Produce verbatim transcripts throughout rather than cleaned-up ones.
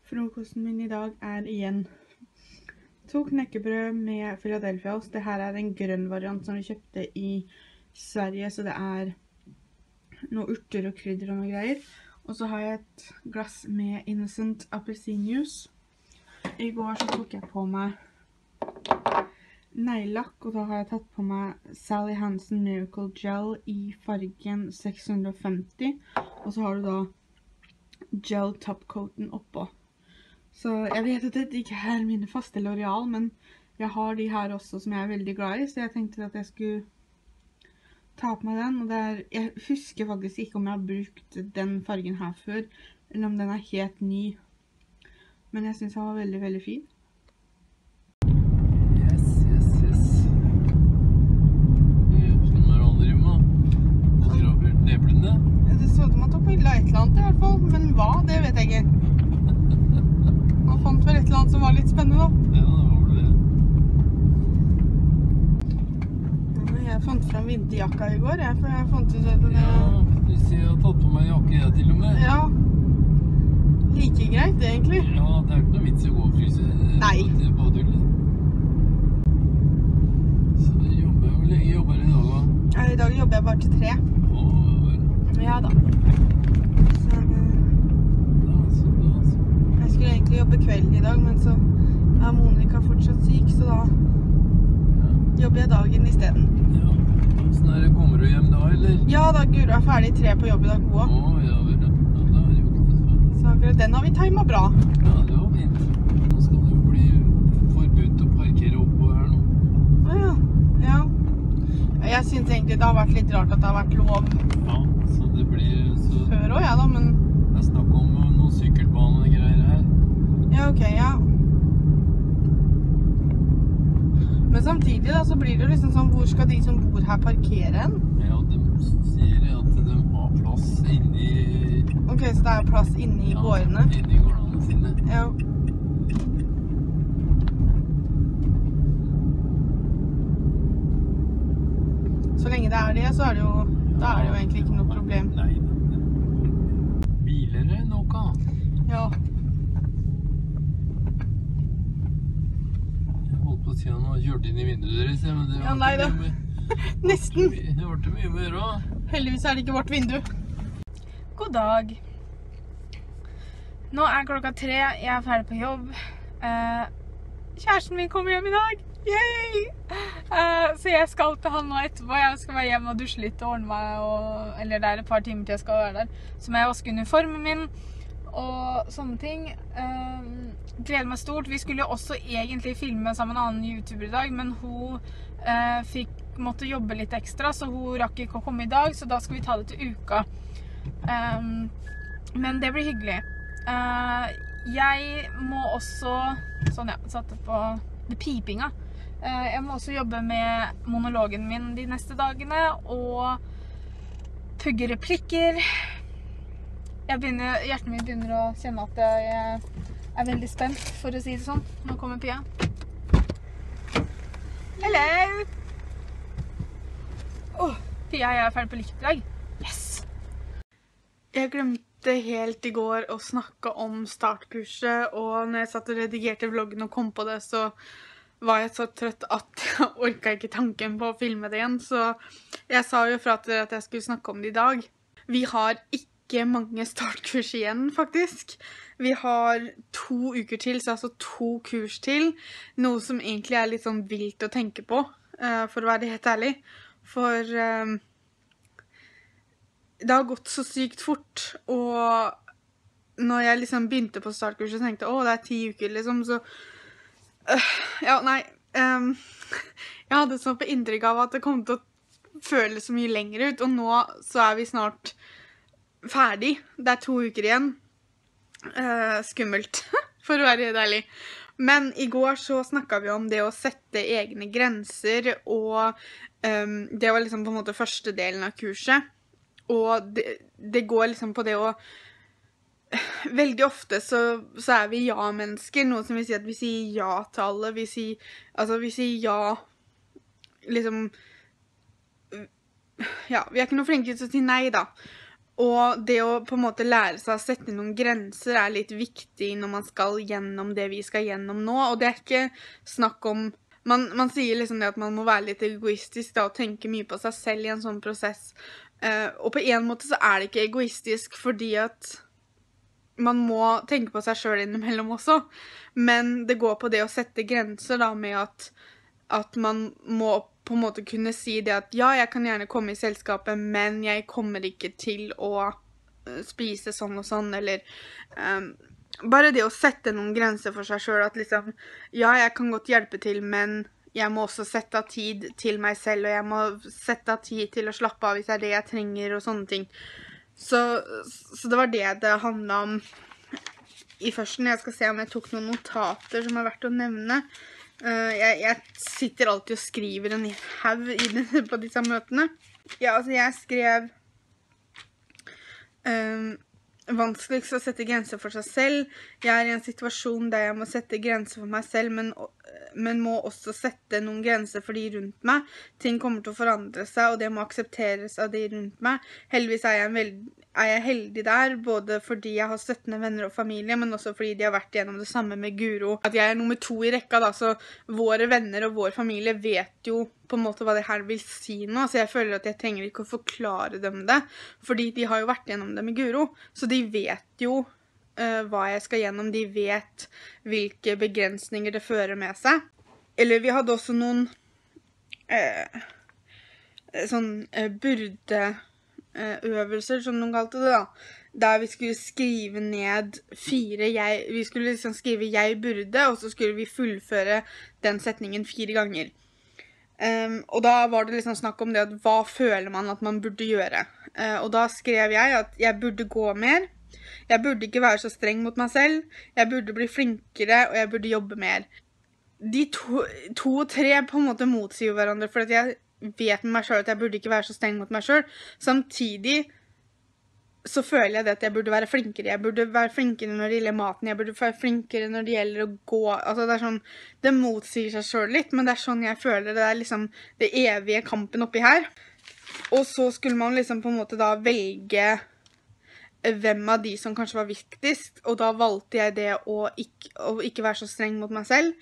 Frokosten min I dag er igjen to knekkebrød med Philadelphia-ost. Det her er en grønn variant som vi kjøpte I Sverige, så det er noe urter og krydder og noe greier. Og så har jeg et glass med Innocent appelsinjuice. I går så tok jeg på meg neglelakk, og da har jeg tatt på meg Sally Hansen Miracle Gel I fargen seks hundre og femti, og så har du da gel topcoaten oppå. Så jeg vet at dette ikke er mine faste L'Oreal, men jeg har de her også som jeg er veldig glad I, så jeg tenkte at jeg skulle ta på meg den, og det er, jeg husker faktisk ikke om jeg har brukt den fargen her før, eller om den er helt ny, men jeg synes den var veldig, veldig fin. Yes, yes, yes. Sånn er det aldri med. Hva drar vi neblene? Det så ut som at det var et eller annet I hvert fall, men hva, det vet jeg ikke. Man fant vel et eller annet som var litt spennende da. Ja, det var det. Jeg fant frem vinterjakka I går, jeg, for jeg fant ut at det... Ja, hvis jeg har tatt på meg jakke jeg til og med. Ja, like greit egentlig. Ja, det er ikke noe vits I å gå og fryse. Nei. Det er bare tull. Så det jobber jeg hvor lenge jobber I dag da? Ja, I dag jobber jeg bare til tre. Åh, vel. Ja da. Så, Da, så da, så. jeg skulle egentlig jobbe kvelden I dag, men så er Monica fortsatt syk, så da Ja. jobber jeg dagen I stedet. Ja. Sånn er det, kommer du hjem da, eller? Ja da, Guro er ferdig tre på jobb I dag også. Åh, ja vel, ja. Ja, da er det jo ikke noe sånn. Så akkurat den har vi timet bra. Ja, det var fint. Nå skal det jo bli forbudt å parkere oppå her nå. Å ja, ja. Jeg synes egentlig det har vært litt rart at det har vært lov Ja, så det blir så... før også, ja da, men... Det er snakk om noen sykkelbanegreier her. Ja, ok, ja. Men samtidig da, så blir det jo liksom sånn, hvor skal de som bor her parkere hen? Ja, de sier at de har plass inni... Ok, så det er plass inne I Ja, gårdene? inni gårdene sine. Ja. Så lenge det er det, så er det jo, da er det jo egentlig ikke noe problem. Nei, biler er noe. Ja. Jeg holdt på å si at han har kjørt inn I vinduet deres, men det Ja, var nei ikke da. mye med- Nesten. Det var ikke mye mer da. Heldigvis er det ikke vårt vindu. God dag. Nå er klokka tre, jeg er ferdig på jobb. Eh, kjæresten min kommer hjem I dag. Yay! Eh, så jeg skal til han nå etterpå. Jeg skal være hjemme og dusje litt og ordne meg, og, eller det er et par timer til jeg skal være der. Så må jeg vaske uniformen min og sånne ting. Eh, gleder meg stort. Vi skulle jo også egentlig filme sammen med en annen YouTuber I dag, men hun eh, fikk, måtte jobbe litt ekstra, så hun rakk ikke å komme I dag, så da skal vi ta det til uka. Um, men det blir hyggelig. Uh, jeg må også, sånn ja, satte på det pipinga. Uh, jeg må også jobbe med monologen min de neste dagene, og pugge replikker. Jeg begynner, hjertet mitt begynner å kjenne at jeg er veldig spent, for å si det sånn. Nå kommer Pia. Hello! Åh, Pia, jeg er ferdig på likt I dag. Yes! Jeg glemte helt I går å snakke om startkurset, og når jeg satt og redigerte vloggen og kom på det, så var jeg så trøtt at jeg orket ikke tanken på å filme det igjen, så jeg sa jo fra til dere at jeg skulle snakke om det I dag. Vi har ikke mange startkurs igjen, faktisk. Vi har to uker til, så altså to kurs til, noe som egentlig er litt sånn vilt å tenke på, for å være helt ærlig. For um, det har gått så sykt fort, og når jeg liksom begynte på startkurset, tenkte jeg, å, det er ti uker liksom, så uh, ja, nei, um, jeg hadde så på inntrykk av at det kom til å føles så mye lenger ut, og nå så er vi snart ferdig. Det er to uker igjen. Uh, skummelt, for å være helt ærlig. Men I går så snakket vi om det å sette egne grenser, og um, det var liksom på en måte første delen av kurset. Og det, det går liksom på det å... Veldig ofte så, så er vi ja-mennesker, noe som vil si at vi sier ja til alle. Vi sier, altså vi sier ja, liksom... Ja, vi er ikke noe flinke til å si nei da. Og det å på en måte lære seg å sette noen grenser er litt viktig når man skal gjennom det vi skal gjennom nå, og det er ikke snakk om, man, man sier liksom det at man må være litt egoistisk da, og tenke mye på seg selv i en sånn prosess, uh, og på en måte så er det ikke egoistisk fordi at man må tenke på seg selv innimellom også, men det går på det å sette grenser da med at, at man må på en måte kunne si det at ja, jeg kan gjerne komme i selskapet, men jeg kommer ikke til å spise sånn og sånn, eller um, bare det å sette noen grenser for seg selv, at liksom, ja, jeg kan godt hjelpe til, men jeg må også sette av tid til meg selv, og jeg må sette av tid til å slappe av hvis det er det jeg trenger, og sånne ting. Så, så det var det det handlet om i førsten. Jeg skal se om jeg tok noen notater som er verdt å nevne. Uh, jeg, jeg sitter alltid og skriver en haug på disse møtene. Ja, altså jeg skrev um, vanskeligst å sette grenser for seg selv. Jeg er i en situasjon der jeg må sette grenser for meg selv, men, men må også sette noen grenser for de rundt meg. Ting kommer til å forandre seg, og det må aksepteres av de rundt meg. Heldigvis er jeg, veld, er jeg heldig der, både fordi jeg har støttende venner og familie, men også fordi de har vært gjennom det samme med Guro. At jeg er nummer to i rekka da, så våre venner og vår familie vet jo på en måte hva det her vil si nå, så jeg føler at jeg trenger ikke å forklare dem det, fordi de har jo vært gjennom det med Guro, så de vet jo uh, hva jeg skal gjennom, de vet hvilke begrensninger det fører med seg. Eller vi hadde også noen uh, sånn uh, burde øvelser, som de kalte det da, der vi skulle skrive ned fire jeg, vi skulle liksom skrive jeg burde, og så skulle vi fullføre den setningen fire ganger. Um, og da var det liksom snakk om det at hva føler man at man burde gjøre. Uh, og da skrev jeg at jeg burde gå mer, jeg burde ikke være så streng mot meg selv, jeg burde bli flinkere, og jeg burde jobbe mer. De to, to og tre på en måte motsier hverandre, for at jeg vet med meg selv at jeg burde ikke være så streng mot meg selv. Samtidig så føler jeg det at jeg burde være flinkere. Jeg burde være flinkere når det gjelder maten. Jeg burde være flinkere når det gjelder å gå. Altså det er sånn, det motsier seg selv litt, men det er sånn jeg føler det. Det er liksom det evige kampen oppi her. Og så skulle man liksom på en måte da velge hvem av de som kanskje var viktigst, og da valgte jeg det å ikke, å ikke være så streng mot meg selv.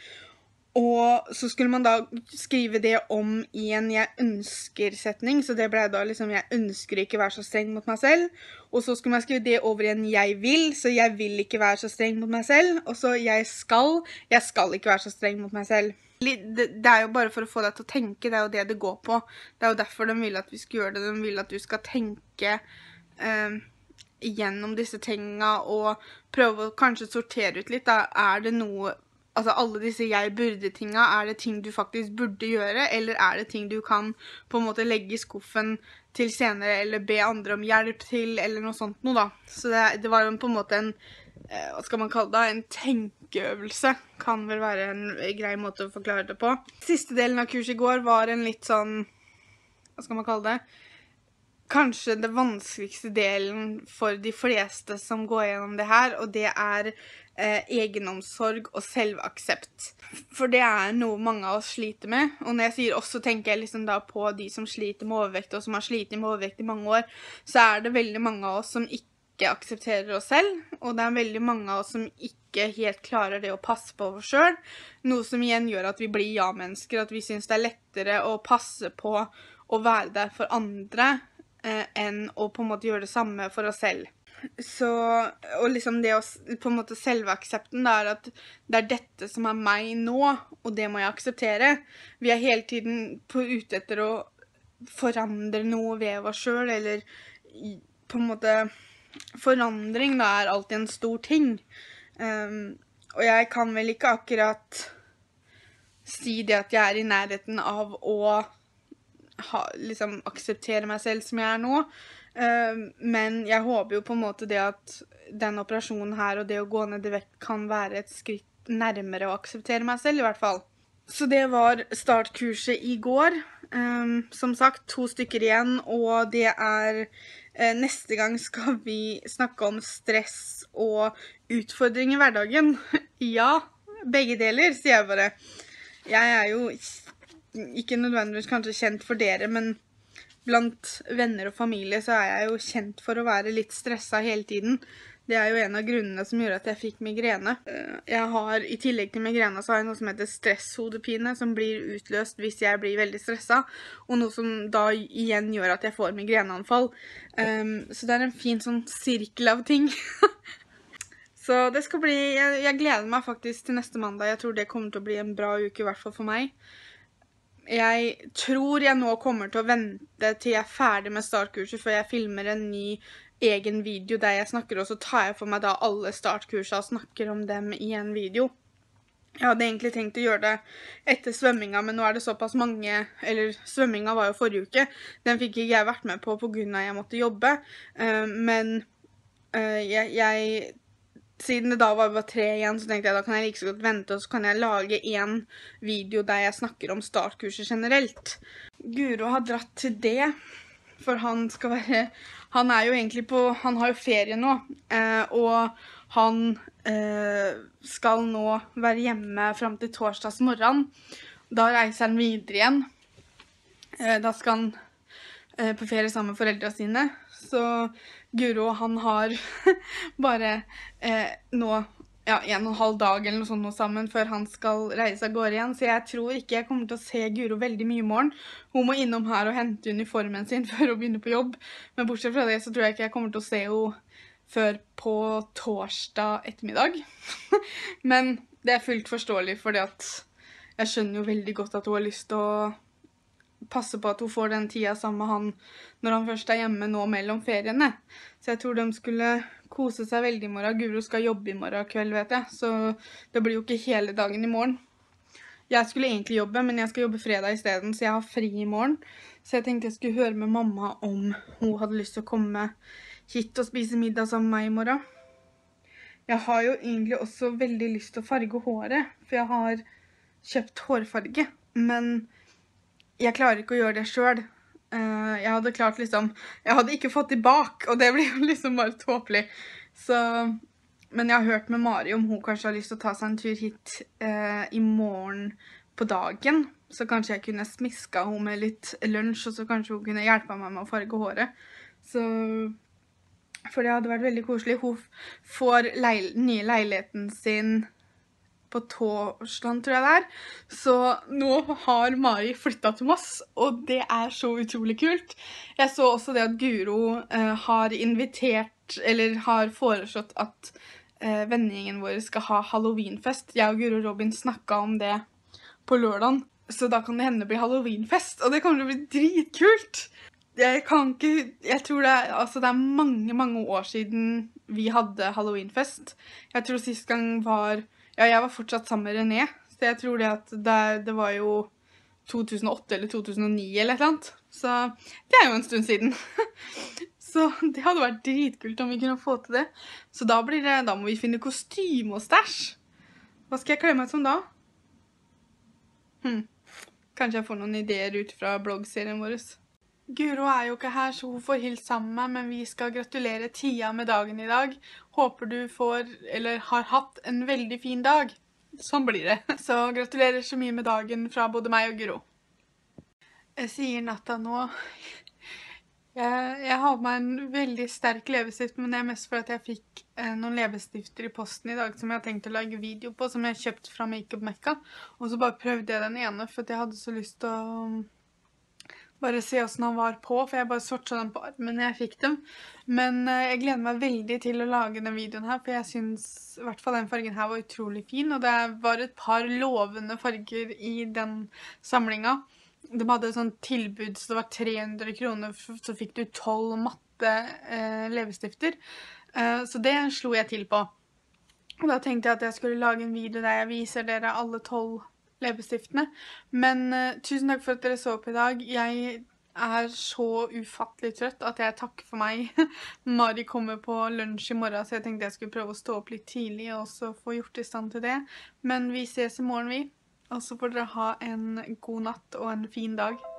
Og så skulle man da skrive det om i en jeg ønsker-setning, så det ble da liksom jeg ønsker ikke være så streng mot meg selv. Og så skulle man skrive det over i en jeg vil, så jeg vil ikke være så streng mot meg selv. Og så jeg skal, jeg skal ikke være så streng mot meg selv. Det, det er jo bare for å få deg til å tenke, det er jo det det går på. Det er jo derfor de vil at vi skal gjøre det, de vil at du skal tenke eh, gjennom disse tingene og prøve å kanskje sortere ut litt. Da er det noe... Altså alle disse jeg-burde-tinga, er det ting du faktisk burde gjøre, eller er det ting du kan på en måte legge i skuffen til senere, eller be andre om hjelp til, eller noe sånt noe da. Så det, det var jo på en måte en, eh, hva skal man kalle det, en tenkeøvelse, kan vel være en grei måte å forklare det på. Siste delen av kurset i går var en litt sånn, hva skal man kalle det, kanskje det vanskeligste delen for de fleste som går gjennom det her, og det er eh, egenomsorg og selvaksept. For det er noe mange av oss sliter med, og når jeg sier oss, så tenker jeg liksom da på de som sliter med overvekt, og som har slitt med overvekt i mange år, så er det veldig mange av oss som ikke aksepterer oss selv, og det er veldig mange av oss som ikke helt klarer det å passe på oss selv, noe som igjen gjør at vi blir ja-mennesker, at vi synes det er lettere å passe på å være der for andre, enn å på en måte gjøre det samme for oss selv. Så, og liksom det å, på en måte selvaksepten, det er at det er dette som er meg nå, og det må jeg akseptere. Vi er hele tiden på ute etter å forandre noe ved oss selv, eller på en måte forandring da er alltid en stor ting. Um, og jeg kan vel ikke akkurat si det at jeg er i nærheten av å Ha, liksom akseptere meg selv som jeg er nå, uh, men jeg håper jo på en måte det at den operasjonen her og det å gå ned i vekt kan være et skritt nærmere å akseptere meg selv i hvert fall. Så det var startkurset i går. Um, som sagt, to stykker igjen, og det er uh, neste gang skal vi snakke om stress og utfordring i hverdagen. Ja, begge deler, sier jeg bare. Jeg er jo ikke nødvendigvis kanskje kjent for dere, men blant venner og familie så er jeg jo kjent for å være litt stresset hele tiden. Det er jo en av grunnene som gjør at jeg fikk migrene. Jeg har, i tillegg til migrene, så har jeg noe som heter stresshodepine, som blir utløst hvis jeg blir veldig stresset, og noe som da igjen gjør at jeg får migreneanfall. Um, så det er en fin sånn sirkel av ting. Så det skal bli, jeg, jeg gleder meg faktisk til neste mandag. Jeg tror det kommer til å bli en bra uke, i hvert fall for meg. Jeg tror jeg nå kommer til å vente til jeg er ferdig med startkurset før jeg filmer en ny egen video der jeg snakker, og så tar jeg for meg da alle startkurser og snakker om dem i en video. Jeg hadde egentlig tenkt å gjøre det etter svømminga, men nå er det såpass mange, eller svømminga var jo forrige uke, den fikk ikke jeg vært med på på grunn av at jeg måtte jobbe, men jeg, jeg siden det da var bare tre igjen, så tenkte jeg da kan jeg like så godt vente, og så kan jeg lage en video der jeg snakker om startkurser generelt. Guro har dratt til det, for han skal være, han er jo egentlig på, han har jo ferie nå, eh, og han eh, skal nå være hjemme frem til torsdags morgen. Da reiser han videre igjen. Eh, da skal han eh, på ferie sammen med foreldrene sine. Så Guro, han har bare eh, nå ja, en og en halv dag eller noe sånt noe sammen før han skal reise av gårde igjen. Så jeg tror ikke jeg kommer til å se Guro veldig mye i morgen. Hun må innom her og hente uniformen sin før hun begynner på jobb. Men bortsett fra det så tror jeg ikke jeg kommer til å se henne før på torsdag ettermiddag. Men det er fullt forståelig, fordi at jeg skjønner jo veldig godt at hun har lyst til å passe på at hun får den tida sammen med han når han først er hjemme nå mellom feriene. Så jeg tror de skulle kose seg veldig i morgen. Guro skal jobbe i morgen kveld, vet jeg. Så det blir jo ikke hele dagen i morgen. Jeg skulle egentlig jobbe, men jeg skal jobbe fredag i stedet, så jeg har fri i morgen. Så jeg tenkte jeg skulle høre med mamma om hun hadde lyst til å komme hit og spise middag sammen med meg i morgen. Jeg har jo egentlig også veldig lyst til å farge håret, for jeg har kjøpt hårfarge, men jeg klarer ikke å gjøre det selv. Uh, jeg hadde klart liksom, jeg hadde ikke fått det bak, og det blir jo liksom bare tåpelig. Så, men jeg har hørt med Mari om hun kanskje har lyst til å ta seg en tur hit uh, i morgen på dagen. Så kanskje jeg kunne smiska henne med litt lunsj, og så kanskje hun kunne hjelpe meg med å farge håret. Så, for det hadde vært veldig koselig. Hun får leil nye leiligheten sin på torsdag, tror jeg det er. Så nå har Mari flyttet til Moss, og det er så utrolig kult. Jeg så også det at Guro eh, har invitert, eller har foreslått at eh, vennegjengen vår skal ha Halloweenfest. Jeg og Guro og Robin snakket om det på lørdagen, så da kan det hende bli Halloweenfest, og det kommer til å bli dritkult. Jeg kan ikke, jeg tror det er, altså det er mange, mange år siden vi hadde Halloweenfest. Jeg tror sist gang var ja, jeg var fortsatt sammen med René, så jeg tror det at det, det var jo to tusen og åtte eller to tusen og ni eller et eller annet. Så det er jo en stund siden. Så det hadde vært dritkult om vi kunne få til det. Så da blir det, da må vi finne kostyme og stæsj. Hva skal jeg kle meg som da? Hm. Kanskje jeg får noen ideer ut fra bloggserien vår. Guro er jo ikke her, så hun får hilse sammen med meg, men vi skal gratulere Tia med dagen i dag. Håper du får, eller har hatt en veldig fin dag. Sånn blir det. Så gratulerer så mye med dagen fra både meg og Guro. Jeg sier natta nå. Jeg, jeg har med en veldig sterk leppestift, men det er mest for at jeg fikk eh, noen leppestifter i posten i dag som jeg har tenkt å lage video på, som jeg har kjøpt fra Makeup Mekka. Og så bare prøvde jeg den ene, for jeg hadde så lyst til å bare se hvordan han var på, for jeg bare swatchet den på armen når jeg fikk dem. Men eh, jeg gleder meg veldig til å lage den videoen her, for jeg synes i hvert fall den fargen her var utrolig fin, og det var et par lovende farger i den samlingen. De hadde sånn tilbud, så det var tre hundre kroner, så fikk du tolv matte eh, leppestifter. Eh, så det slo jeg til på. Og da tenkte jeg at jeg skulle lage en video der jeg viser dere alle tolv leppestiftene. Men uh, tusen takk for at dere så på i dag. Jeg er så ufattelig trøtt at jeg takker for meg. Mari kommer på lunsj i morgen, så jeg tenkte jeg skulle prøve å stå opp litt tidlig og så få gjort i stand til det. Men vi ses i morgen, vi. Og så får dere ha en god natt og en fin dag.